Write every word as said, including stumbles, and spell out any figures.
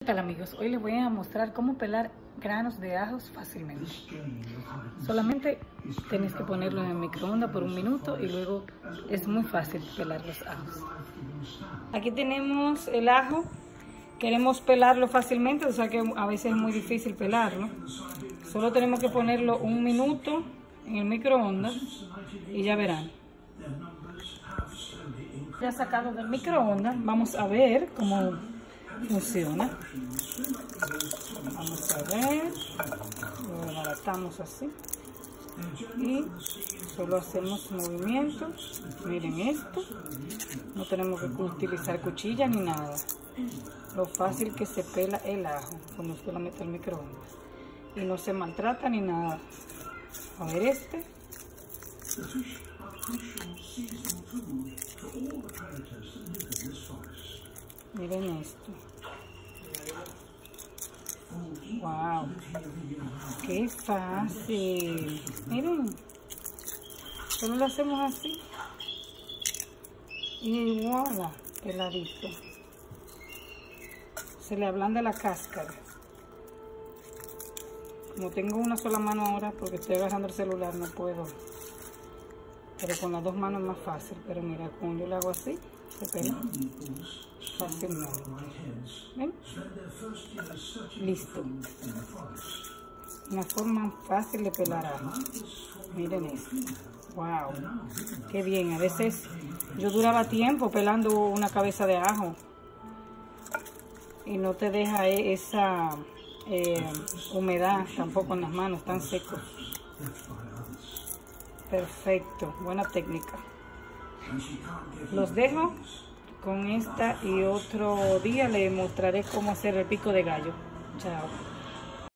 ¿Qué tal, amigos? Hoy les voy a mostrar cómo pelar granos de ajos fácilmente. Solamente tenéis que ponerlo en el microondas por un minuto y luego es muy fácil pelar los ajos. Aquí tenemos el ajo. Queremos pelarlo fácilmente, o sea que a veces es muy difícil pelarlo. Solo tenemos que ponerlo un minuto en el microondas y ya verán. Ya sacado del microondas, vamos a ver cómo funciona. Vamos a ver, lo baratamos así y solo hacemos movimientos. Miren esto, no tenemos que utilizar cuchilla ni nada. Lo fácil que se pela el ajo cuando usted lo mete al microondas y no se maltrata ni nada. A ver este. Miren esto. Wow, qué fácil. Miren, solo lo hacemos así y voilà, peladito. Se le ablanda la cáscara. Como tengo una sola mano ahora porque estoy agarrando el celular, no puedo, pero con las dos manos es más fácil. Pero mira, cuando yo lo hago así, se pela fácilmente. ¿Ven? Listo. Una forma fácil de pelar ajo. Miren esto. Wow, qué bien. A veces yo duraba tiempo pelando una cabeza de ajo y no te deja esa eh, humedad tampoco en las manos, tan seco. Perfecto, buena técnica. Los dejo con esta y otro día les mostraré cómo hacer el pico de gallo. Chao.